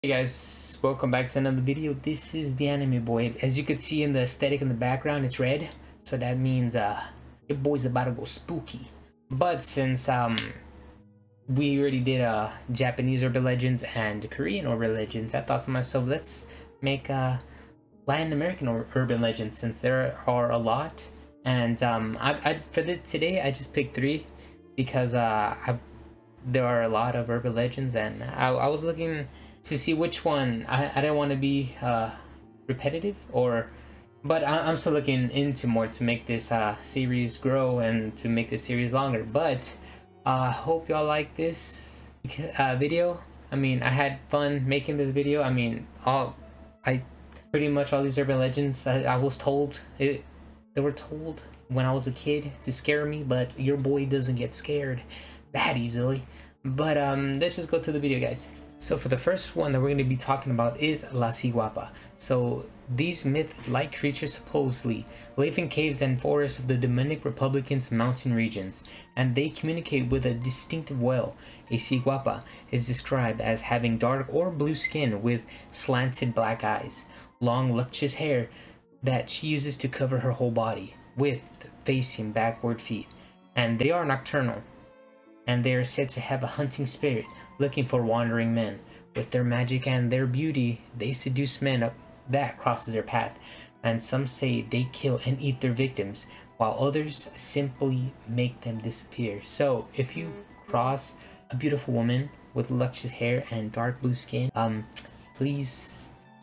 Hey guys, welcome back to another video. This is the Anime Boy. As you can see in the aesthetic in the background, it's red, so that means your boy's about to go spooky. But since we already did Japanese urban legends and Korean urban legends, I thought to myself, let's make Latin American urban legends, since there are a lot. And today I just picked 3 because there are a lot of urban legends, and I was looking to see which one. I didn't want to be repetitive, but I'm still looking into more to make this series grow and to make this series longer. But I hope y'all like this video. I mean, I had fun making this video. I mean, pretty much all these urban legends I was told they were told when I was a kid to scare me, but your boy doesn't get scared that easily. But let's just go to the video, guys. So for the first one that we're going to be talking about is La Ciguapa. So these myth-like creatures supposedly live in caves and forests of the Dominican Republic's mountain regions, and they communicate with a distinctive wail. A ciguapa is described as having dark or blue skin with slanted black eyes, long luscious hair that she uses to cover her whole body, with facing backward feet, and they are nocturnal, and they are said to have a hunting spirit, looking for wandering men. With their magic and their beauty, they seduce men that crosses their path, and some say they kill and eat their victims, while others simply make them disappear. So if you cross a beautiful woman with luscious hair and dark blue skin, please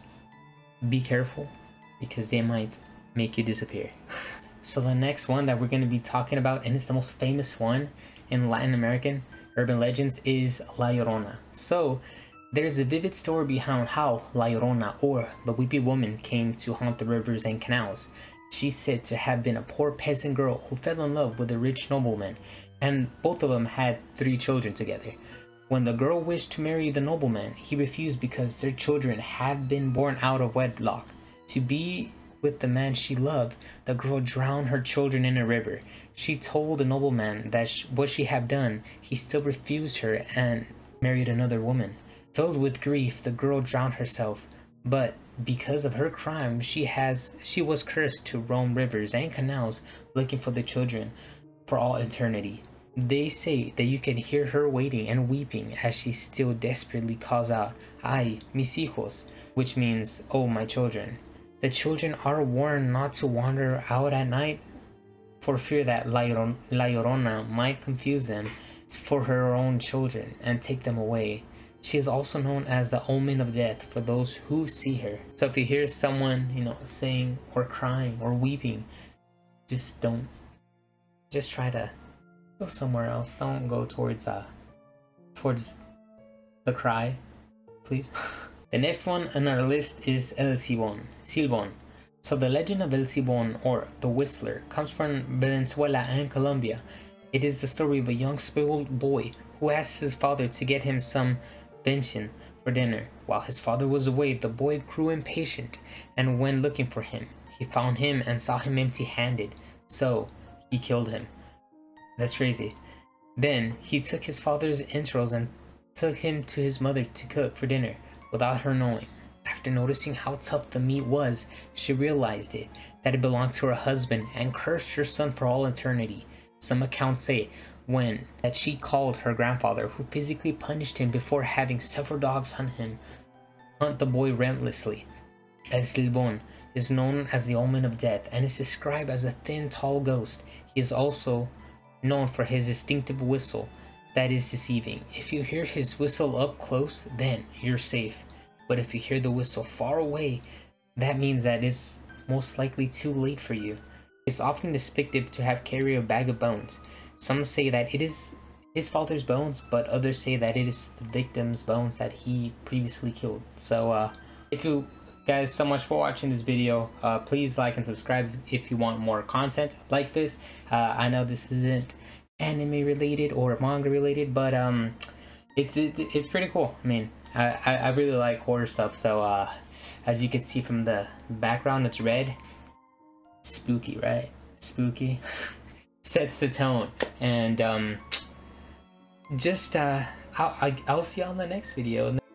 be careful, because they might make you disappear. So the next one that we're going to be talking about, and it's the most famous one in Latin American urban legends, is La Llorona. So there's a vivid story behind how La Llorona, or the Weepy Woman, came to haunt the rivers and canals. She's said to have been a poor peasant girl who fell in love with a rich nobleman, and both of them had 3 children together. When the girl wished to marry the nobleman, he refused because their children had been born out of wedlock. To be with the man she loved, the girl drowned her children in a river. She told the nobleman that what she had done. He still refused her and married another woman. Filled with grief, the girl drowned herself, but because of her crime, she was cursed to roam rivers and canals looking for the children for all eternity. They say that you can hear her waiting and weeping as she still desperately calls out, "Ay, mis hijos," which means, "Oh, my children." The children are warned not to wander out at night for fear that La Llorona might confuse them for her own children and take them away. She is also known as the omen of death for those who see her. So if you hear someone, saying or crying or weeping, just try to go somewhere else. Don't go towards the cry, please. The next one on our list is El Silbón. So the legend of El Silbón, or the Whistler, comes from Venezuela and Colombia. It is the story of a young spoiled boy who asks his father to get him some venison for dinner. While his father was away, the boy grew impatient and went looking for him. He found him and saw him empty-handed, so he killed him. That's crazy. Then he took his father's entrails and took him to his mother to cook for dinner, without her knowing. After noticing how tough the meat was, she realized that it belonged to her husband, and cursed her son for all eternity. Some accounts say that she called her grandfather, who physically punished him before having several dogs hunt the boy relentlessly. El Silbón is known as the omen of death and is described as a thin, tall ghost. He is also known for his distinctive whistle that is deceiving. If you hear his whistle up close, then you're safe. But if you hear the whistle far away, that means that it's most likely too late for you. It's often depicted to have carried a bag of bones. Some say that it is his father's bones, but others say that it is the victim's bones that he previously killed. So thank you guys so much for watching this video. Please like and subscribe if you want more content like this. I know this isn't anime related or manga related, but it's pretty cool. I mean, I really like horror stuff. So as you can see from the background, it's red. Spooky, right? Spooky. Sets the tone. And I'll see y'all in the next video.